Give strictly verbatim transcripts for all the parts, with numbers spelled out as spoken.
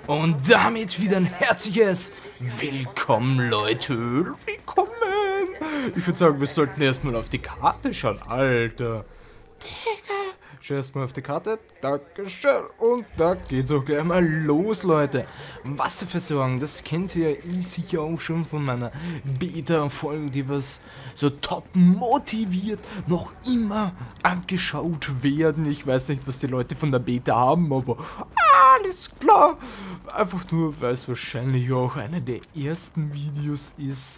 Und damit wieder ein herzliches Willkommen, Leute. Willkommen. Ich würde sagen, wir sollten erstmal auf die Karte schauen. Alter. Digga. Schau erstmal auf die Karte. Dankeschön. Und da geht's auch gleich mal los, Leute. Wasserversorgung, das kennt ihr ja sicher auch schon von meiner Beta-Folge, die was so top motiviert noch immer angeschaut werden. Ich weiß nicht, was die Leute von der Beta haben, aber alles klar. Einfach nur, weil es wahrscheinlich auch einer der ersten Videos ist,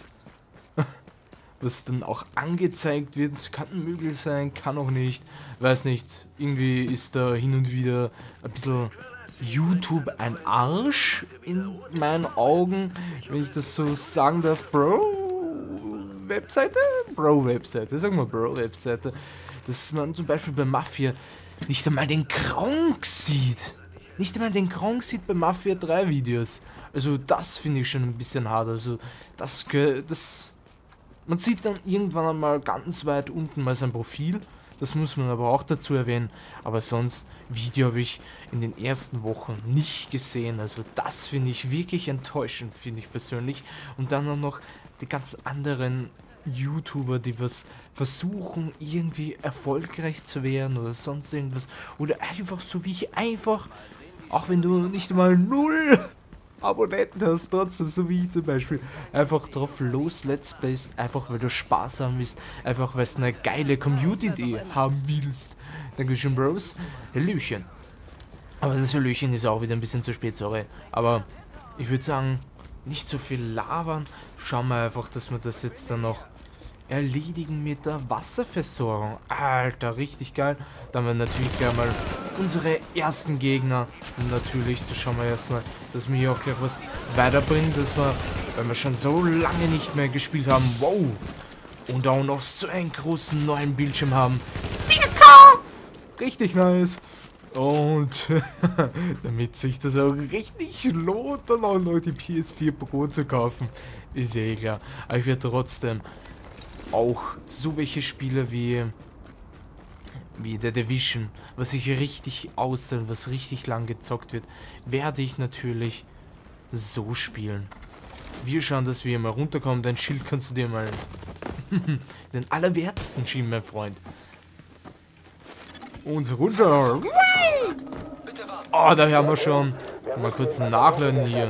was dann auch angezeigt wird. Kann möglich sein, kann auch nicht. Weiß nicht, irgendwie ist da hin und wieder ein bisschen YouTube ein Arsch in meinen Augen, wenn ich das so sagen darf. Bro-Webseite? Bro-Webseite, sagen wir Bro-Webseite. Dass man zum Beispiel bei Mafia nicht einmal den Gronk sieht. Nicht einmal den Gronk sieht bei Mafia drei Videos. Also das finde ich schon ein bisschen hart. Also das, das man sieht dann irgendwann einmal ganz weit unten mal sein Profil. Das muss man aber auch dazu erwähnen. Aber sonst, Video habe ich in den ersten Wochen nicht gesehen. Also das finde ich wirklich enttäuschend, finde ich persönlich. Und dann auch noch die ganzen anderen YouTuber, die was versuchen, irgendwie erfolgreich zu werden oder sonst irgendwas. Oder einfach so wie ich, einfach, auch wenn du nicht mal null Abonnenten hast, trotzdem, so wie ich zum Beispiel, einfach drauf los Let's Plays, einfach weil du Spaß haben willst, einfach weil du eine geile Community haben willst. Dankeschön, Bros. Hallöchen. Aber das Hallöchen ist auch wieder ein bisschen zu spät, sorry. Aber ich würde sagen, nicht so viel labern. Schauen wir einfach, dass wir das jetzt dann noch erledigen mit der Wasserversorgung. Alter, richtig geil. Dann haben wir natürlich gleich mal unsere ersten Gegner. Und natürlich, da schauen wir erstmal, dass wir hier auch gleich was weiterbringen. Das war, weil wir schon so lange nicht mehr gespielt haben. Wow. Und auch noch so einen großen neuen Bildschirm haben. vier K! Richtig nice. Und damit sich das auch richtig lohnt, dann auch noch die P S vier Pro zu kaufen, ist ja eh klar. Aber ich werde trotzdem auch so welche Spiele wie wie der Division, was sich richtig aussieht, was richtig lang gezockt wird, werde ich natürlich so spielen. Wir schauen, dass wir mal runterkommen. Dein Schild kannst du dir mal den allerwertesten schieben, mein Freund. Und runter. Oh, da haben wir schon. Mal kurz nachladen hier.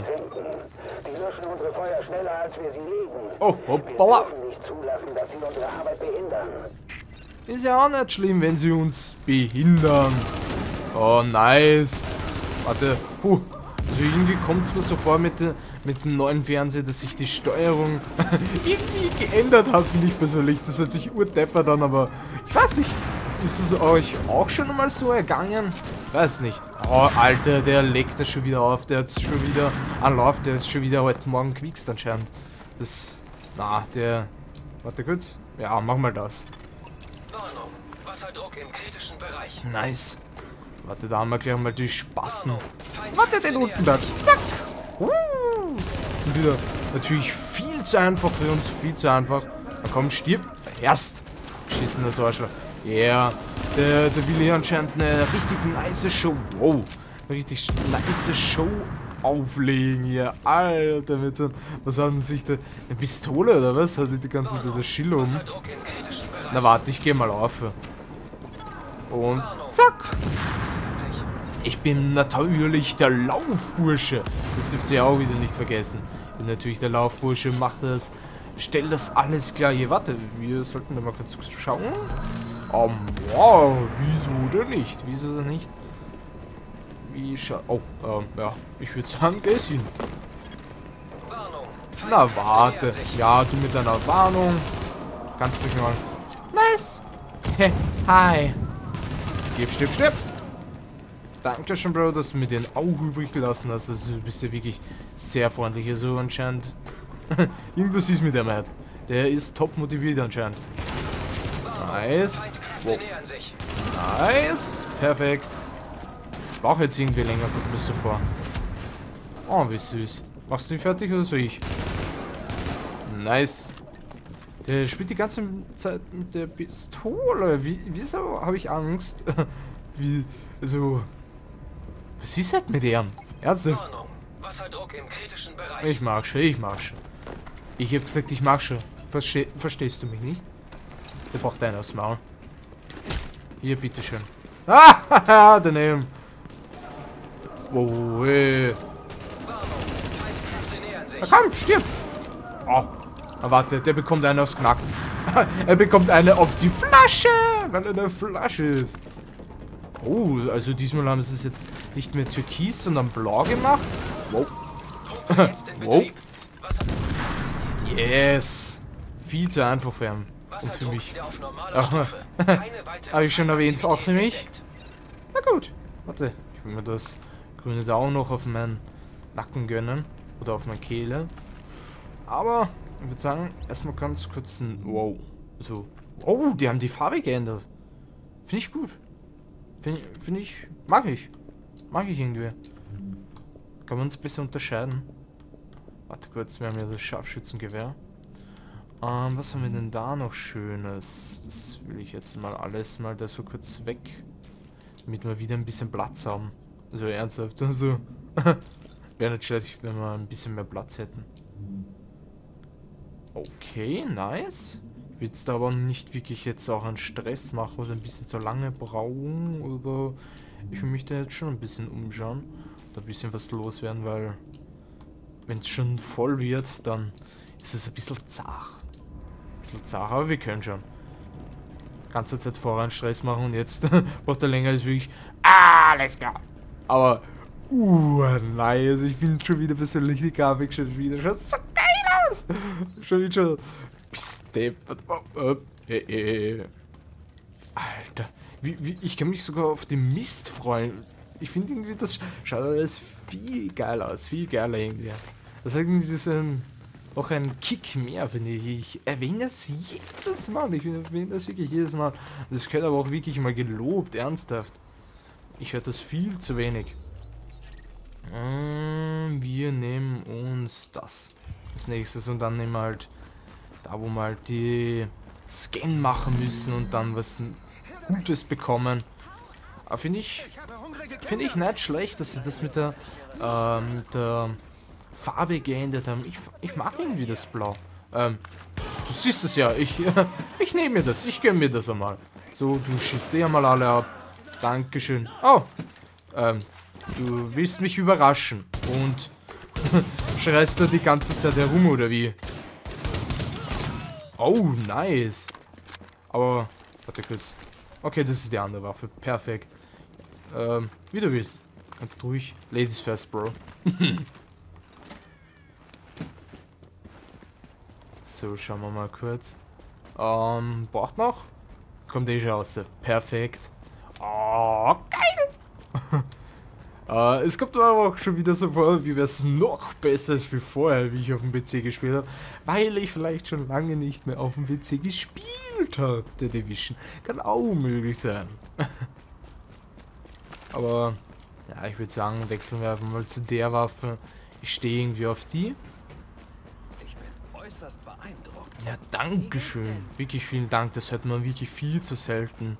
Oh, hoppala. Ist ja auch nicht schlimm, wenn sie uns behindern. Oh, nice. Warte. Puh. Also irgendwie kommt es mir so vor mit, der, mit dem neuen Fernseher, dass sich die Steuerung irgendwie geändert hat, finde ich persönlich. Das hört sich urdeppert an, aber ich weiß nicht. Ist es euch auch schon mal so ergangen? Weiß nicht. Oh, Alter, der legt das schon wieder auf. Der hat schon wieder einen Lauf. Der ist schon wieder heute Morgen gewichst anscheinend. Das... Na, der... Warte kurz. Ja, mach mal das. Warnung. Wasserdruck im kritischen Bereich. Nice. Warte, da haben wir gleich mal die Spasten. Warte, den unten da. Zack. Uh. Und wieder natürlich viel zu einfach für uns. Viel zu einfach. Na komm, stirb. Erst. Schießen das Arschloch. Ja. Yeah. Der, der will hier anscheinend eine richtig nice Show. Wow. Eine richtig nice Show auflegen hier. Alter, mit so, was haben sich da? Eine Pistole oder was? Hat die ganze Zeit das Schild um. Na warte, ich gehe mal auf. Und zack. Ich bin natürlich der Laufbursche. Das dürft ihr auch wieder nicht vergessen. Ich bin natürlich der Laufbursche, macht das, stellt das alles klar. Hier, warte, wir sollten da mal kurz schauen. Um, wow, wieso denn nicht? Wieso denn nicht? Wie scha... Oh, ähm, ja, ich würde sagen, geh hin. Na, warte. Ja, du mit deiner Warnung. Ganz mal. Nice. Hi. Stirb, stirb, stirb. Danke schon, Bro, dass du mir den auch übrig gelassen hast. Also, du bist ja wirklich sehr freundlich. Also anscheinend... Irgendwas ist mit dem halt. Der ist top motiviert anscheinend. Nice. Wow. Nice. Perfekt. Ich brauche jetzt irgendwie länger, kommt mir so vor. Oh, wie süß. Machst du die fertig oder soll ich? Nice. Der spielt die ganze Zeit mit der Pistole. Wie, wieso habe ich Angst? Wie, also... Was ist halt mit dem? Ernsthaft? Wasserdruck im kritischen Bereich. Ich mag schon, ich mag schon. Ich hab gesagt, ich mag schon. Verste verstehst du mich nicht? Der braucht einen aufs Maul. Hier, bitteschön. Ah, daneben. Oh, ey. Na komm, stirb! Oh. Ah, warte, der bekommt einen aufs Knacken. Er bekommt eine auf die Flasche, weil er eine Flasche ist. Oh, also diesmal haben sie es jetzt nicht mehr türkis, sondern blau gemacht. Wow. Wow. Yes. Viel zu einfach für ihn. Und für mich. Habe ich schon erwähnt, auch für mich. Na gut. Warte, ich will mir das grüne Daumen noch auf meinen Nacken gönnen. Oder auf meine Kehle. Aber ich würde sagen, erstmal ganz kurz ein Wow. So. Oh, die haben die Farbe geändert. Finde ich gut. Finde find ich. Mag ich. Mag ich irgendwie. Kann man uns besser unterscheiden. Warte kurz, wir haben ja das Scharfschützengewehr. Ähm, was haben wir denn da noch Schönes? Das will ich jetzt mal alles mal da so kurz weg. Damit wir wieder ein bisschen Platz haben. Also ernsthaft. Also. Wäre nicht schlecht, wenn wir ein bisschen mehr Platz hätten. Okay, nice. Ich will jetzt aber nicht wirklich jetzt auch einen Stress machen oder ein bisschen zu lange brauchen. Aber ich will mich da jetzt schon ein bisschen umschauen. Da ein bisschen was loswerden, weil wenn es schon voll wird, dann ist es ein bisschen zart. Ein bisschen zart, aber wir können schon. Ganze Zeit vorher einen Stress machen und jetzt braucht er länger als wirklich. Ah, let's go. Aber Uh, nice. Ich finde schon wieder persönlich die Grafik schon wieder schaut so geil aus. Schon wieder schon. Besteppert. Oh, oh. Hey, hey. Alter. Wie, wie, ich kann mich sogar auf den Mist freuen. Ich finde irgendwie, das schaut alles viel geil aus. Viel geiler irgendwie. Das hat irgendwie so ein, noch einen Kick mehr, finde ich. Ich erwähne das jedes Mal. Ich erwähne das wirklich jedes Mal. Das gehört aber auch wirklich mal gelobt, ernsthaft. Ich höre das viel zu wenig. Wir nehmen uns das als nächstes und dann nehmen wir halt da, wo wir halt die Scan machen müssen und dann was Gutes bekommen. Aber finde ich finde ich nicht schlecht, dass sie das mit der, ähm, der Farbe geändert haben. Ich, ich mag irgendwie das Blau. Ähm, du siehst es ja, ich, ich nehme mir das, ich gönne mir das einmal. So, du schießt eh einmal alle ab. Dankeschön. Oh, ähm, du willst mich überraschen und schreist da die ganze Zeit herum, oder wie? Oh, nice. Aber, warte kurz. Okay, das ist die andere Waffe. Perfekt. Ähm, wie du willst. Kannst ruhig. Ladies first, Bro. So, schauen wir mal kurz. Ähm, braucht noch? Kommt eh schon raus. Perfekt. Oh, geil. Uh, es kommt aber auch schon wieder so vor, wie wäre es noch besser als wie vorher, wie ich auf dem P C gespielt habe, weil ich vielleicht schon lange nicht mehr auf dem P C gespielt habe, der Division. Kann auch möglich sein. Aber, ja, ich würde sagen, wechseln wir einfach mal zu der Waffe. Ich stehe irgendwie auf die. Ich bin äußerst beeindruckt. Ja, dankeschön. Wirklich vielen Dank, das hört man wirklich viel zu selten.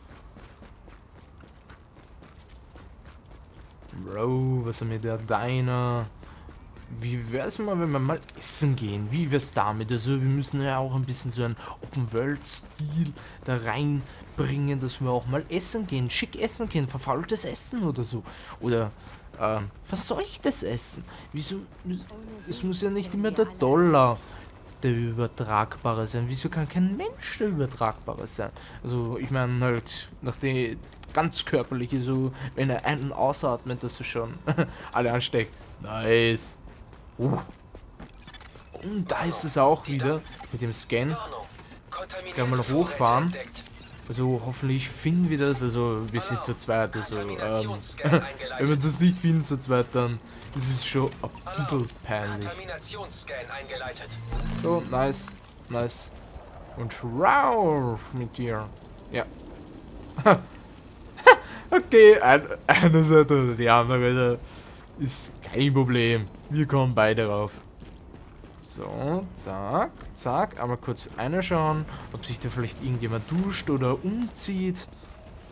Bro, was haben wir da? Deiner? Wie wär's mal, wenn wir mal essen gehen? Wie wär's damit? Also, wir müssen ja auch ein bisschen so einen Open-World-Stil da reinbringen, dass wir auch mal essen gehen. Schick essen gehen, verfaultes Essen oder so. Oder, ähm, verseuchtes Essen. Wieso? Es muss ja nicht immer der Dollar der übertragbare sein. Wieso kann kein Mensch der übertragbare sein? Also, ich meine halt, nach der ganz körperliche, so, wenn er einen ausatmet, dass du schon alle ansteckt. Nice. Uh. Und da ist es auch wieder mit dem Scan. Ich kann mal hochfahren. Also hoffentlich finden wir das. Also wir sind zu zweit. Also ähm, wenn wir das nicht finden zu zweit, dann ist es schon ein bisschen peinlich. So, nice. Nice. Und rauf mit dir. Ja. Okay, ein, eine Seite oder die andere ist kein Problem. Wir kommen beide rauf. So, zack, zack. Einmal kurz reinschauen, ob sich da vielleicht irgendjemand duscht oder umzieht.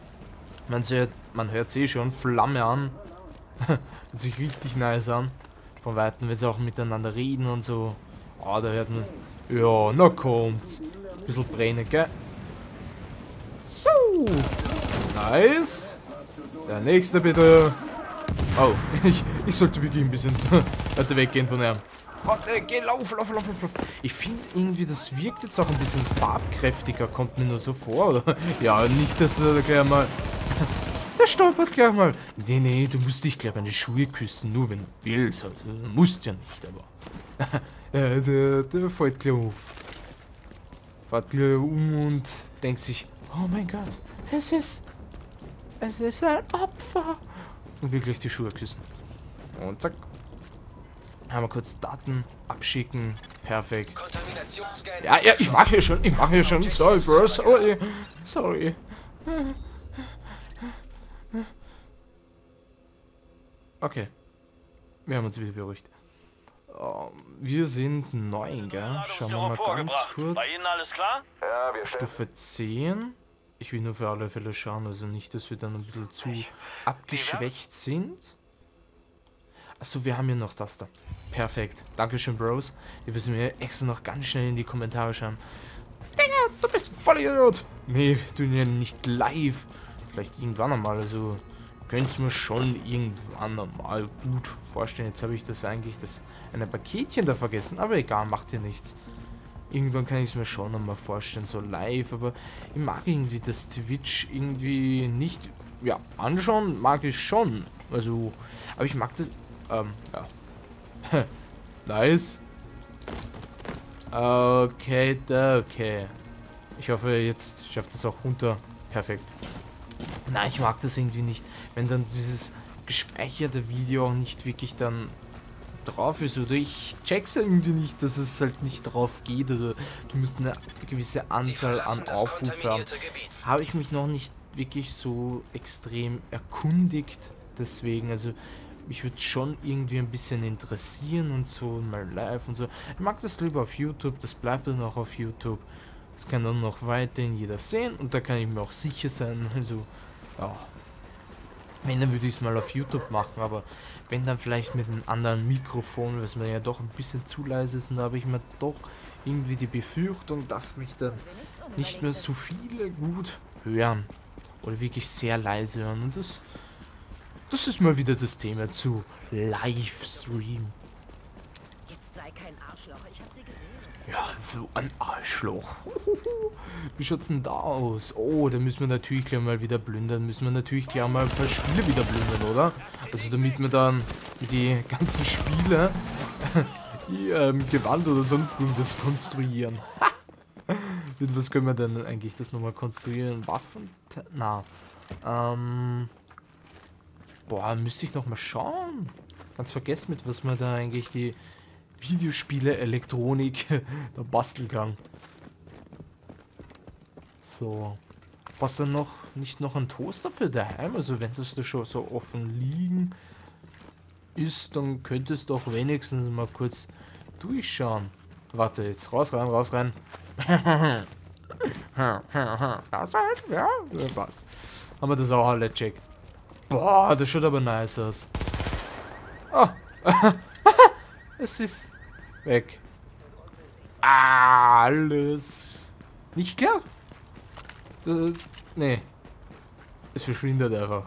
Man hört, man hört eh schon Flamme an. Hört sich richtig nice an. Von Weitem, wenn sie auch miteinander reden und so. Ah, oh, da hört man... Ja, na kommt's. Bisschen brennen, gell? So. Nice. Der nächste bitte. Oh, ich, ich sollte wirklich ein bisschen weiter weggehen von ihm. Warte, geh, lauf, lauf, lauf, lauf. Ich finde irgendwie, das wirkt jetzt auch ein bisschen farbkräftiger, kommt mir nur so vor, oder? Ja, nicht, dass er da gleich mal... Der stolpert gleich mal. Nee, nee, du musst dich gleich meine Schuhe küssen, nur wenn du willst. Also, du musst ja nicht, aber... ja, der, der fällt gleich auf. Fährt gleich um und denkt sich, oh mein Gott, es ist... Es ist ein Opfer. Und wirklich die Schuhe küssen. Und zack. Haben wir kurz Daten abschicken. Perfekt. Ja, ja, ich mache hier schon, ich mache hier schon. Sorry, Bro, sorry. Sorry. Okay. Wir haben uns wieder beruhigt. Um, wir sind neun, gell? Schauen wir mal ganz kurz. Bei Ihnen alles klar? Ja, wir Stufe zehn. Ich will nur für alle Fälle schauen, also nicht, dass wir dann ein bisschen zu abgeschwächt sind. Achso, wir haben hier noch das da. Perfekt. Dankeschön, Bros. Die müssen mir extra noch ganz schnell in die Kommentare schreiben. Digga, du bist voll Idiot. Nee, wir tun ja nicht live. Vielleicht irgendwann einmal, also könnt ihr mir schon irgendwann einmal gut vorstellen. Jetzt habe ich das eigentlich, das eine Paketchen da vergessen, aber egal, macht ja nichts. Irgendwann kann ich es mir schon einmal vorstellen, so live, aber ich mag irgendwie das Twitch irgendwie nicht, ja, anschauen mag ich schon, also, aber ich mag das, ähm, ja, nice, okay, okay, ich hoffe, jetzt schafft es auch runter, perfekt. Nein, ich mag das irgendwie nicht, wenn dann dieses gespeicherte Video auch nicht wirklich dann drauf ist, oder ich check's irgendwie nicht, dass es halt nicht drauf geht, oder du musst eine gewisse Anzahl an Aufrufe haben. Habe ich mich noch nicht wirklich so extrem erkundigt, deswegen, also mich würde schon irgendwie ein bisschen interessieren und so, mal live und so. Ich mag das lieber auf YouTube, das bleibt dann auch auf YouTube. Das kann dann noch weiterhin jeder sehen und da kann ich mir auch sicher sein, also, ja. Wenn, dann würde ich es mal auf YouTube machen, aber wenn dann vielleicht mit einem anderen Mikrofon, was mir ja doch ein bisschen zu leise ist, und da habe ich mir doch irgendwie die Befürchtung, dass mich dann nicht mehr so viele gut hören oder wirklich sehr leise hören, und das, das ist mal wieder das Thema zu Livestream. Jetzt sei kein Arschloch, ich hab sie gesehen. Ja, so ein Arschloch. Wie schaut's denn da aus? Oh, da müssen wir natürlich gleich mal wieder plündern. Müssen wir natürlich gleich mal ein paar Spiele wieder plündern, oder? Also damit wir dann die ganzen Spiele die, ähm, Gewand oder sonst irgendwas konstruieren. Mit was können wir denn eigentlich das nochmal konstruieren? Waffen? Na. Ähm. Boah, müsste ich nochmal schauen. Ganz vergessen, mit was man da eigentlich die Videospiele, Elektronik da basteln kann. So. Was dann noch, nicht noch ein Toaster für daheim? Also wenn es da schon so offen liegen ist, dann könnte es doch wenigstens mal kurz durchschauen. Warte, jetzt raus, rein, raus, rein. Das halt, ja, passt. Haben wir das auch alle checkt. Boah, das schaut aber nice aus. Oh. Es ist weg. Alles. Nicht klar? Das, nee. Es verschwindet einfach.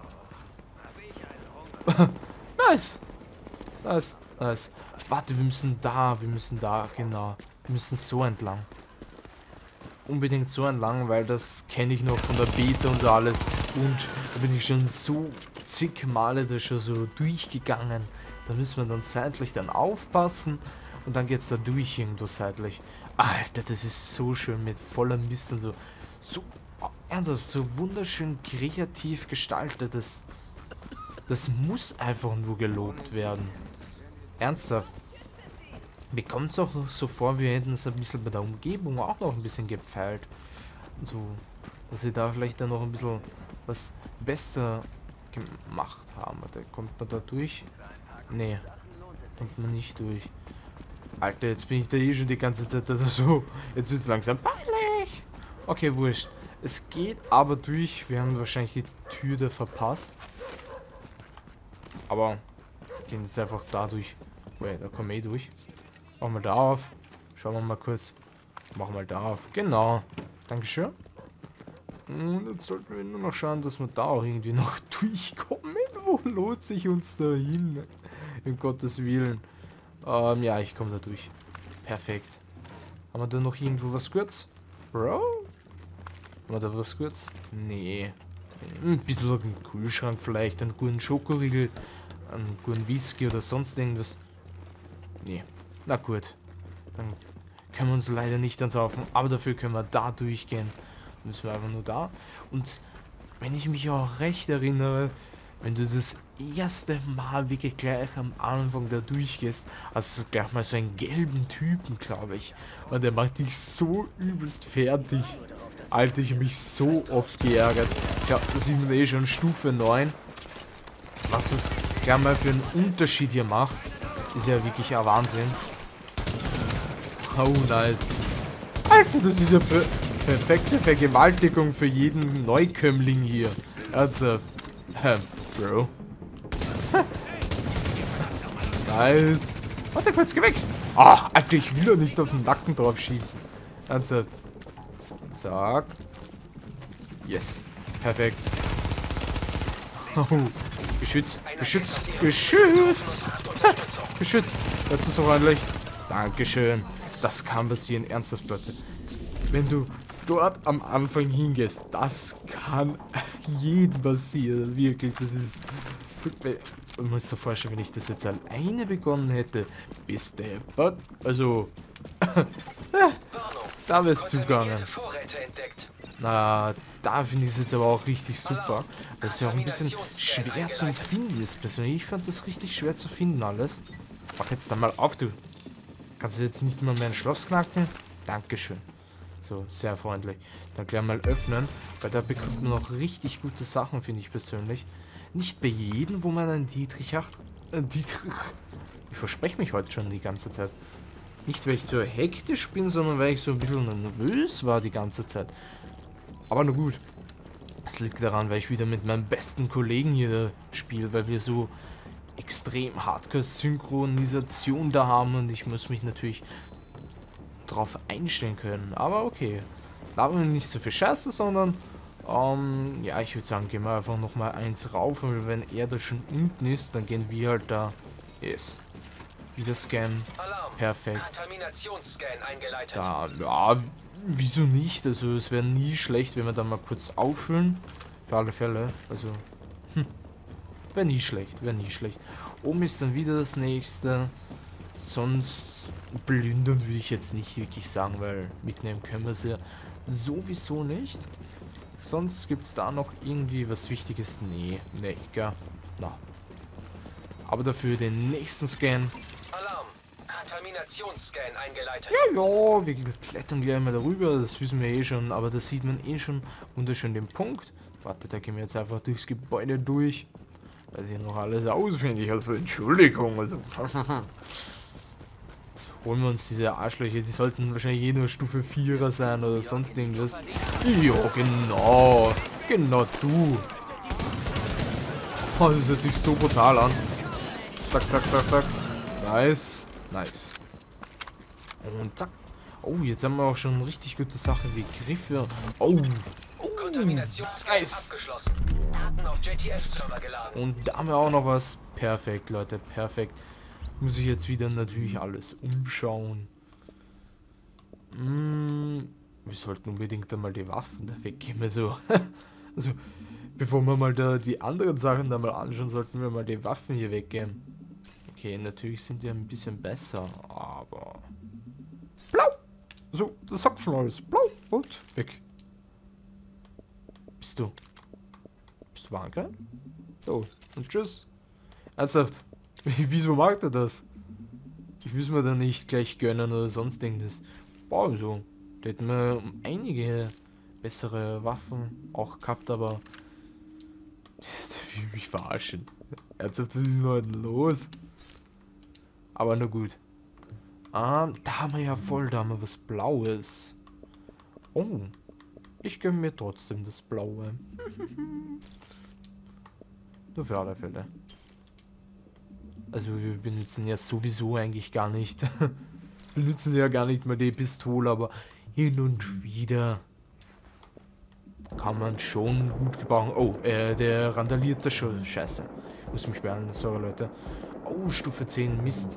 Nice. Nice. Nice. Warte, wir müssen da. Wir müssen da. Genau. Wir müssen so entlang. Unbedingt so entlang, weil das kenne ich noch von der Beta und alles. Und da bin ich schon so zig Male da schon so durchgegangen. Da müssen wir dann seitlich dann aufpassen. Und dann geht es da durch irgendwo seitlich. Alter, das ist so schön mit voller Mist und so. So, oh, ernsthaft, so wunderschön kreativ gestaltet. Das, das muss einfach nur gelobt werden. Ernsthaft. Mir kommt es auch noch so vor, wir hätten es ein bisschen bei der Umgebung auch noch ein bisschen gepfeilt. So, dass sie da vielleicht dann noch ein bisschen was besser gemacht haben. Da kommt man da durch. Nee, kommt man nicht durch. Alter, jetzt bin ich da eh schon die ganze Zeit da so. Jetzt wird es langsam peinlich. Okay, wurscht. Es geht aber durch. Wir haben wahrscheinlich die Tür da verpasst. Aber wir gehen jetzt einfach da durch. Wait, da kommen wir eh durch. Machen wir da auf. Schauen wir mal kurz. Machen wir da auf. Genau. Dankeschön. Und jetzt sollten wir nur noch schauen, dass wir da auch irgendwie noch durchkommen. Wo lohnt sich uns da hin? Um Gottes Willen. Ähm, ja, ich komme da durch. Perfekt. Haben wir da noch irgendwo was kurz? Bro? Haben wir da was kurz? Nee. Ein bisschen ein Kühlschrank vielleicht, einen guten Schokoriegel, einen guten Whisky oder sonst irgendwas. Nee. Na gut. Dann können wir uns leider nicht ansaufen, aber dafür können wir da durchgehen. Dann müssen wir einfach nur da. Und wenn ich mich auch recht erinnere, wenn du das erste Mal wirklich gleich am Anfang da durchgehst, hast du gleich mal so einen gelben Typen, glaube ich. Und der macht dich so übelst fertig. Alter, ich hab mich so oft geärgert. Ich glaube, das ist eh schon Stufe neun. Was es gleich mal für einen Unterschied hier macht, ist ja wirklich ein Wahnsinn. Oh, nice. Alter, das ist ja per perfekte Vergewaltigung für jeden Neukömmling hier. Also, ähm, Bro. Nice. Warte kurz, geh weg. Ach, Alter, ich will doch nicht auf den Nacken drauf schießen. Also, zack. Yes. Perfekt. Oh, Geschütz, Geschütz, Geschütz. Geschütz. Das ist so reinlich. Dankeschön. Das kann passieren, ernsthaft, Leute. Wenn du dort am Anfang hingehst, das kann jedem passieren. Wirklich, das ist... So, man muss sich vorstellen, wenn ich das jetzt alleine begonnen hätte, bis der... Also... da wär's zugegangen. Na, da finde ich es jetzt aber auch richtig super. Das ist ja auch ein bisschen schwer zu finden ist persönlich. Ich fand das richtig schwer zu finden alles. Mach jetzt da mal auf, du. Kannst du jetzt nicht mal mehr ein Schloss knacken? Dankeschön. So, sehr freundlich. Dann gleich mal öffnen, weil da bekommt man auch richtig gute Sachen, finde ich persönlich. Nicht bei jedem, wo man einen Dietrich hat. Äh, Dietrich. Ich verspreche mich heute schon die ganze Zeit. Nicht, weil ich so hektisch bin, sondern weil ich so ein bisschen nervös war die ganze Zeit. Aber nur gut. Das liegt daran, weil ich wieder mit meinem besten Kollegen hier spiele, weil wir so extrem Hardcore-Synchronisation da haben und ich muss mich natürlich drauf einstellen können. Aber okay. Labern wir nicht so viel Scheiße, sondern ähm, ja, ich würde sagen, gehen wir einfach nochmal eins rauf, weil wenn er da schon unten ist, dann gehen wir halt da. Yes. Wieder scannen. Perfekt. Kontaminationsscan eingeleitet. Da, ja, wieso nicht? Also es wäre nie schlecht, wenn wir da mal kurz auffüllen. Für alle Fälle. Also, hm. Wäre nie schlecht, wäre nie schlecht. Oben ist dann wieder das nächste. Sonst plündern würde ich jetzt nicht wirklich sagen, weil mitnehmen können wir es ja sowieso nicht. Sonst gibt es da noch irgendwie was Wichtiges? Nee, nee, gell? Na. Aber dafür den nächsten Scan. Alarm! Kontaminationsscan eingeleitet. Ja, ja, wir klettern gleich mal darüber, das wissen wir eh schon, aber da sieht man eh schon wunderschön den Punkt. Warte, da gehen wir jetzt einfach durchs Gebäude durch. Weil ich noch alles auswendig, also Entschuldigung, also. Jetzt holen wir uns diese Arschlöcher, die sollten wahrscheinlich eh nur Stufe vierer sein oder sonst irgendwas. Ja, genau. Genau du. Oh, das hört sich so brutal an. Zack, zack, zack, zack. Nice. Nice. Und zack. Oh, jetzt haben wir auch schon richtig gute Sachen wie Griffe. Oh. Kontaminationsscan Nice. abgeschlossen. Daten auf J T F-Server geladen. Und da haben wir auch noch was. Perfekt, Leute, perfekt. Muss ich jetzt wieder natürlich alles umschauen. Hm, wir sollten unbedingt einmal die Waffen da weggeben. Also, also, bevor wir mal da die anderen Sachen da mal anschauen, sollten wir mal die Waffen hier weggeben. Okay, natürlich sind die ein bisschen besser, aber... Blau! So, das sagt schon alles. Blau und weg. Bist du? Bist du Wanker? So, und tschüss. Ernsthaft? Wieso mag er das? Ich will es mir da nicht gleich gönnen oder sonst irgendwas. Boah, so. Da hätten wir einige bessere Waffen auch gehabt, aber... Der will mich verarschen. Ernsthaft, was ist denn heute los? Aber na gut. Ah, da haben wir ja voll, da haben wir was Blaues. Oh. Ich gönne mir trotzdem das Blaue. Nur für alle Fälle. Also wir benutzen ja sowieso eigentlich gar nicht. benutzen ja gar nicht mal die Pistole, aber hin und wieder kann man schon gut gebrauchen. Oh, äh, der randaliert das schon. Scheiße. Muss mich beeilen. Sorry, Leute. Oh, Stufe zehn. Mist.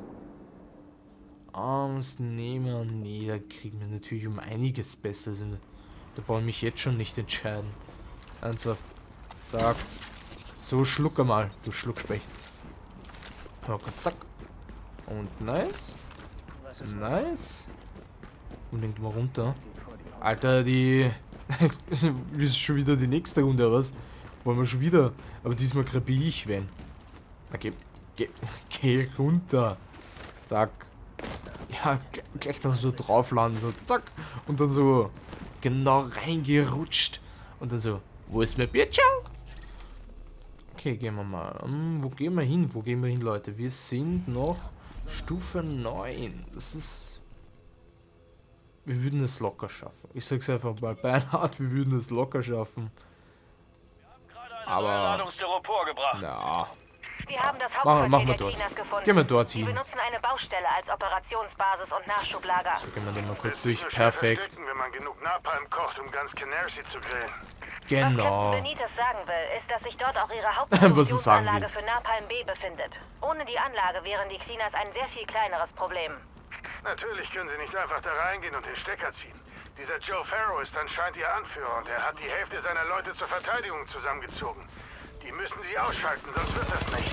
Armsnehmer. Nee, da kriegen wir natürlich um einiges besser. Also, da brauche ich mich jetzt schon nicht entscheiden. Ernsthaft. Zack. So, schluck mal. Du Schluckspecht. Okay, zack. Und nice. Nice. Unbedingt mal runter. Alter, die... ist schon wieder die nächste Runde, was? Wollen wir schon wieder? Aber diesmal krepiere ich, wenn. Okay, geh, geh runter. Zack. Ja, gleich dann so drauf landen, so zack. Und dann so genau reingerutscht. Und dann so, wo ist mein Bierchen? Okay, gehen wir mal. Hm, wo gehen wir hin? Wo gehen wir hin, Leute? Wir sind noch Stufe neun. Das ist... Wir würden es locker schaffen. Ich sag's einfach mal beinhart, wir würden es locker schaffen. Aber... Ja. Wir haben das Machen, machen wir Hauptquartier der dort. Chinas gefunden. Gehen wir dorthin. Wir benutzen eine Baustelle als Operationsbasis und Nachschublager. So, gehen wir den mal kurz durch. Perfekt. Wenn man genug Napalm kocht, um ganz Canarsie zu grillen. Genau. Was Captain Benitez sagen will, ist, dass sich dort auch ihre Was es sagen will. Hauptproduktionsanlage für Napalm B befindet. Ohne die Anlage wären die Xinas ein sehr viel kleineres Problem. Natürlich können sie nicht einfach da reingehen und den Stecker ziehen. Dieser Joe Farrow ist anscheinend ihr Anführer und er hat die Hälfte seiner Leute zur Verteidigung zusammengezogen. Die müssen sie ausschalten, sonst wird das nicht.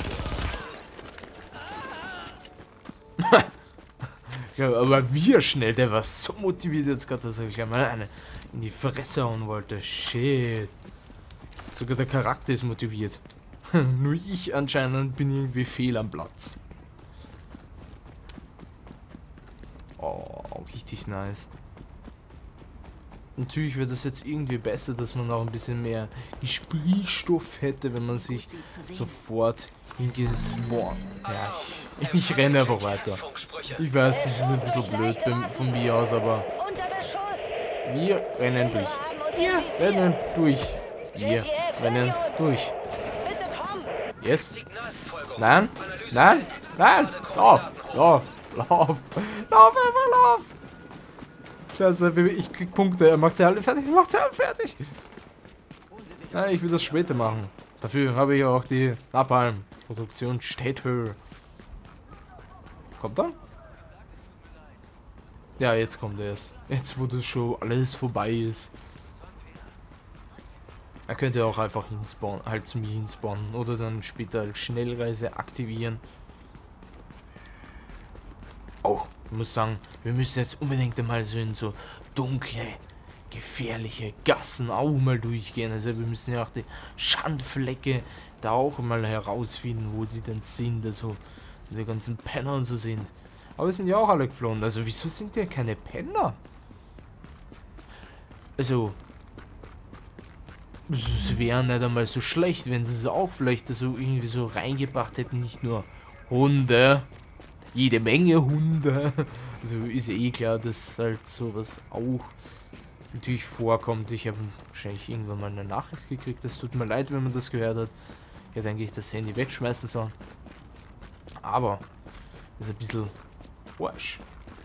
Ja, aber wie schnell, der war so motiviert jetzt gerade, dass er gleich mal eine in die Fresse hauen wollte. Shit. Sogar der Charakter ist motiviert. Nur ich anscheinend bin irgendwie fehl am Platz. Oh, richtig nice. Natürlich wäre das jetzt irgendwie besser, dass man auch ein bisschen mehr Gesprächsstoff hätte, wenn man sich sofort hingespawnt. Ja, ich, ich renne einfach weiter. Ich weiß, das ist ein bisschen blöd von mir aus, aber wir rennen durch. Wir rennen durch. Wir rennen durch. Yes. Nein, nein, nein. Lauf, lauf, lauf. Lauf, einfach lauf. Scheiße, ich krieg Punkte. Er macht sie alle fertig. Er macht sie alle fertig. Nein, ich will das später machen. Dafür habe ich auch die Napalm-Produktion steht höher. Kommt er? Ja, jetzt kommt er erst. Jetzt, wo das schon alles vorbei ist. Er könnte auch einfach hinspawnen, halt zu mir hinspawnen. Oder dann später als Schnellreise aktivieren. Oh, ich muss sagen, wir müssen jetzt unbedingt einmal so in so dunkle, gefährliche Gassen auch mal durchgehen. Also wir müssen ja auch die Schandflecke da auch mal herausfinden, wo die denn sind. Also diese ganzen Penner und so sind. Aber es sind ja auch alle geflohen. Also wieso sind die keine Penner? Also es wäre nicht einmal so schlecht, wenn sie es auch vielleicht so irgendwie so reingebracht hätten. Nicht nur Hunde. Jede Menge Hunde. Also ist ja eh klar, dass halt sowas auch natürlich vorkommt. Ich habe wahrscheinlich irgendwann mal eine Nachricht gekriegt. Das tut mir leid, wenn man das gehört hat. Ich hätte eigentlich das Handy wegschmeißen sollen. Aber das ist ein bisschen Arsch.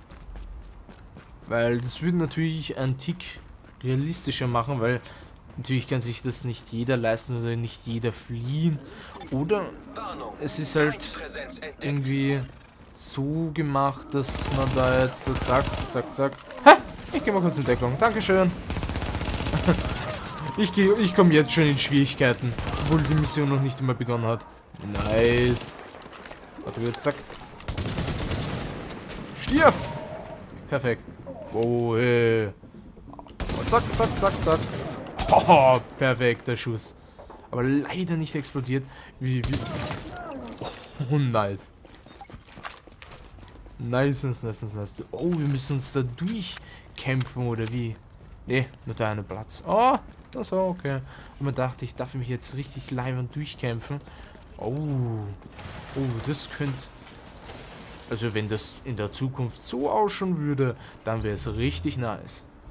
Weil das würde natürlich einen Tick realistischer machen, weil natürlich kann sich das nicht jeder leisten oder nicht jeder fliehen. Oder es ist halt irgendwie so gemacht, dass man da jetzt so zack, zack, zack. Ha! Ich gehe mal kurz in Deckung. Dankeschön. ich gehe, ich komme jetzt schon in Schwierigkeiten, obwohl die Mission noch nicht einmal begonnen hat. Nice. Warte, jetzt zack. Stirb! Perfekt. Oh, hey. Und zack, zack, zack, zack. Oh, perfekter Schuss. Aber leider nicht explodiert. Wie, wie. Oh, nice. Nice, nice, nice, nice. Oh, wir müssen uns da durchkämpfen, oder wie? Ne, nur da eine Platz. Oh, das war okay. Und man dachte, ich darf mich jetzt richtig leibend durchkämpfen. Oh. Oh, das könnte... Also wenn das in der Zukunft so ausschauen würde, dann wäre es richtig nice.